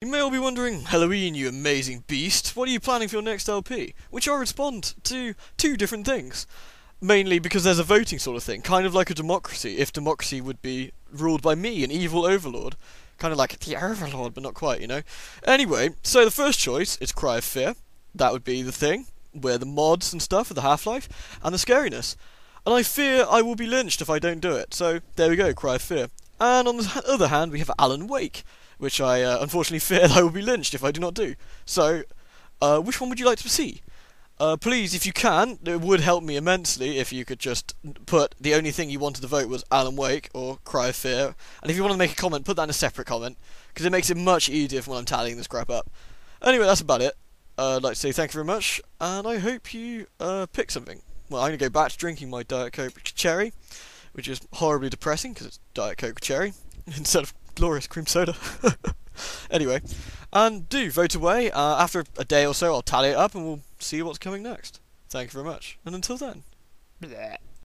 You may all be wondering, Halloween, you amazing beast, what are you planning for your next LP? Which I respond to two different things. Mainly because there's a voting sort of thing, kind of like a democracy, if democracy would be ruled by me, an evil overlord. Kind of like the overlord, but not quite, you know? Anyway, so the first choice is Cry of Fear. That would be the thing, where the mods and stuff for the Half-Life, and the scariness. And I fear I will be lynched if I don't do it, so there we go, Cry of Fear. And on the other hand, we have Alan Wake, which I unfortunately fear that I will be lynched if I do not do. So, which one would you like to see? Please, if you can, it would help me immensely if you could just put the only thing you wanted to vote was Alan Wake or Cry of Fear. And if you want to make a comment, put that in a separate comment, because it makes it much easier for when I'm tallying this crap up. Anyway, that's about it. I'd like to say thank you very much, and I hope you pick something. Well, I'm going to go back to drinking my Diet Coke Cherry, which is horribly depressing because it's Diet Coke Cherry instead of glorious cream soda. Anyway, and do vote away. After a day or so, I'll tally it up and we'll see what's coming next. Thank you very much, and until then. Bleh.